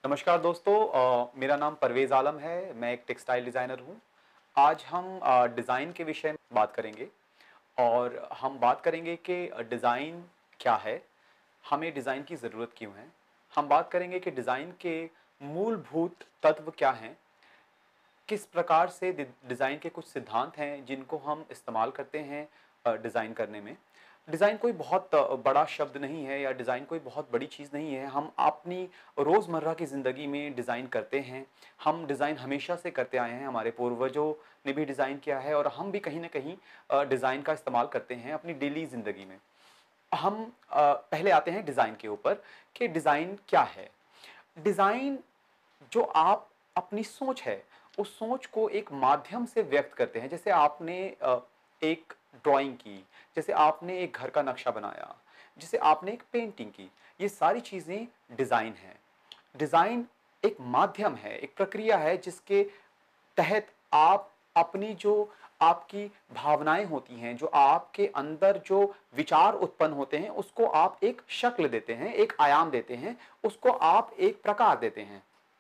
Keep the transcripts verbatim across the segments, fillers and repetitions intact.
नमस्कार दोस्तों। अ, मेरा नाम परवेज़ आलम है। मैं एक टेक्सटाइल डिज़ाइनर हूँ। आज हम अ, डिज़ाइन के विषय में बात करेंगे और हम बात करेंगे कि अ, डिज़ाइन क्या है, हमें डिज़ाइन की ज़रूरत क्यों है। हम बात करेंगे कि डिज़ाइन के मूलभूत तत्व क्या हैं, किस प्रकार से डि डिज़ाइन के कुछ सिद्धांत हैं जिनको हम इस्तेमाल करते हैं अ, डिज़ाइन करने में। डिज़ाइन कोई बहुत अ, बड़ा शब्द नहीं है या डिज़ाइन कोई बहुत बड़ी चीज़ नहीं है। हम अपनी रोज़मर्रा की ज़िंदगी में डिज़ाइन करते हैं। हम डिज़ाइन हमेशा से करते आए हैं, हमारे पूर्वजों ने भी डिज़ाइन किया है और हम भी कहीं न कहीं अ, डिज़ाइन का इस्तेमाल करते हैं अपनी डेली ज़िंदगी में। हम अ, पहले आते हैं डिज़ाइन के ऊपर कि डिज़ाइन क्या है? डिज़ाइन जो आप अपनी सोच है, उस सोच को एक माध्यम से व्यक्त करते हैं। जैसे आपने अ, एक ड्राइंग की, जैसे आपने एक घर का नक्शा बनाया, जैसे आपने एक पेंटिंग की, ये सारी चीज़ें डिज़ाइन हैं। डिज़ाइन एक माध्यम है, एक प्रक्रिया है जिसके तहत आप अपनी जो आपकी भावनाएँ होती हैं, जो आपके अंदर जो विचार उत्पन्न होते हैं, उसको आप एक शक्ल देते हैं, एक आयाम देते हैं, उसको आप एक प्रकार देते हैं।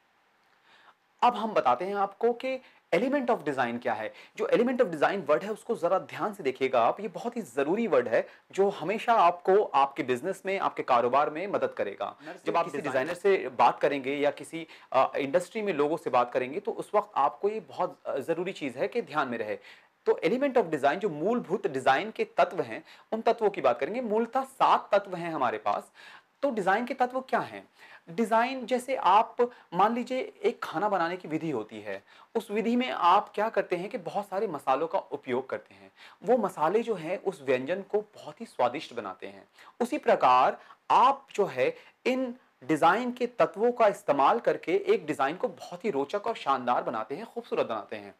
अब हम बताते हैं आपको कि एलिमेंट ऑफ डिज़ाइन क्या है। जो एलिमेंट ऑफ डिज़ाइन वर्ड है उसको ज़रा ध्यान से देखिएगा आप, ये बहुत ही ज़रूरी वर्ड है जो हमेशा आपको आपके बिज़नेस में, आपके कारोबार में मदद करेगा। जब आप किसी डिज़ाइनर से बात करेंगे या किसी अ, इंडस्ट्री में लोगों से बात करेंगे तो उस वक़्त आपको ये बहुत अ, ज़रूरी चीज़ है कि ध्यान में रहे। तो एलिमेंट ऑफ डिज़ाइन जो मूलभूत डिज़ाइन के तत्व हैं, उन तत्वों की बात करेंगे। मूलतः सात तत्व हैं हमारे पास। तो डिज़ाइन के तत्व क्या हैं? डिज़ाइन जैसे आप मान लीजिए एक खाना बनाने की विधि होती है। उस विधि में आप क्या करते हैं कि बहुत सारे मसालों का उपयोग करते हैं। वो मसाले जो हैं उस व्यंजन को बहुत ही स्वादिष्ट बनाते हैं। उसी प्रकार आप जो है इन डिज़ाइन के तत्वों का इस्तेमाल करके एक डिज़ाइन को बहुत ही रोचक और शानदार बनाते हैं, खूबसूरत बनाते हैं।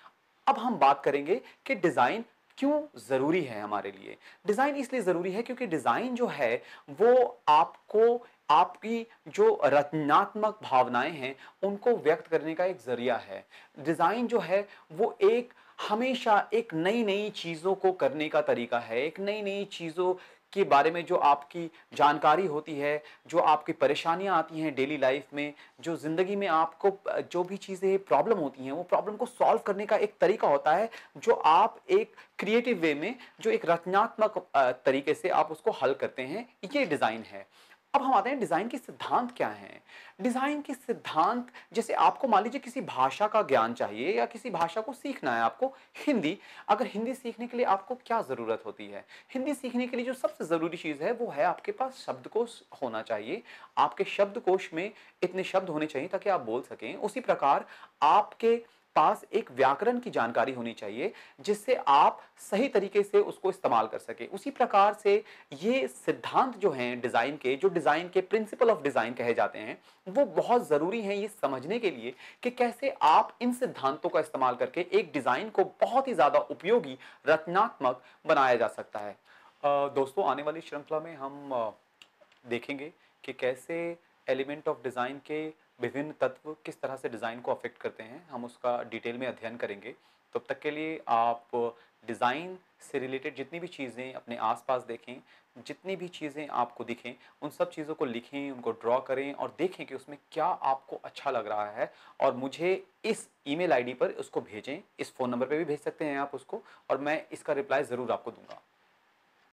अब हम बात करेंगे कि डिज़ाइन क्यों ज़रूरी है हमारे लिए। डिज़ाइन इसलिए ज़रूरी है क्योंकि डिज़ाइन जो है वो आपको आपकी जो रचनात्मक भावनाएँ हैं, उनको व्यक्त करने का एक ज़रिया है। डिज़ाइन जो है वो एक हमेशा एक नई-नई चीज़ों को करने का तरीका है, एक नई-नई चीज़ों के बारे में जो आपकी जानकारी होती है, जो आपकी परेशानियाँ आती हैं डेली लाइफ़ में, जो ज़िंदगी में आपको अ, जो भी चीज़ें प्रॉब्लम होती हैं, वो प्रॉब्लम को सॉल्व करने का एक तरीका होता है, जो आप एक क्रिएटिव वे में, जो एक रचनात्मक अ, तरीके से आप उसको हल करते हैं, ये डिज़ाइन है। अब हम आते हैं डिज़ाइन के सिद्धांत क्या हैं? डिज़ाइन के सिद्धांत जैसे आपको मान लीजिए किसी भाषा का ज्ञान चाहिए या किसी भाषा को सीखना है आपको, हिंदी, अगर हिंदी सीखने के लिए आपको क्या ज़रूरत होती है? हिंदी सीखने के लिए जो सबसे ज़रूरी चीज़ है, वो है आपके पास शब्दकोश होना चाहिए। आपके शब्दकोश में इतने शब्द होने चाहिए ताकि आप बोल सकें। उसी प्रकार आपके पास एक व्याकरण की जानकारी होनी चाहिए, जिससे आप सही तरीके से उसको इस्तेमाल कर सकें। उसी प्रकार से ये सिद्धांत जो हैं डिज़ाइन के, जो डिज़ाइन के प्रिंसिपल ऑफ डिज़ाइन कहे जाते हैं, वो बहुत ज़रूरी हैं ये समझने के लिए कि कैसे आप इन सिद्धांतों का इस्तेमाल करके एक डिज़ाइन को बहुत ही ज़्यादा उपयोगी, रचनात्मक बनाया जा सकता है। अ, दोस्तों आने वाली श्रृंखला में हम अ, देखेंगे कि कैसे एलिमेंट ऑफ डिज़ाइन के विभिन्न तत्व किस तरह से डिज़ाइन को अफ़ेक्ट करते हैं, हम उसका डिटेल में अध्ययन करेंगे। तब तक के लिए आप डिज़ाइन से रिलेटेड जितनी भी चीज़ें अपने आस-पास देखें, जितनी भी चीज़ें आपको दिखें, उन सब चीज़ों को लिखें, उनको ड्रॉ करें और देखें कि उसमें क्या आपको अच्छा लग रहा है और मुझे इस ईमेल आईडी पर उसको भेजें। इस फ़ोन नंबर पे भी भेज सकते हैं आप उसको और मैं इसका रिप्लाई ज़रूर आपको दूँगा।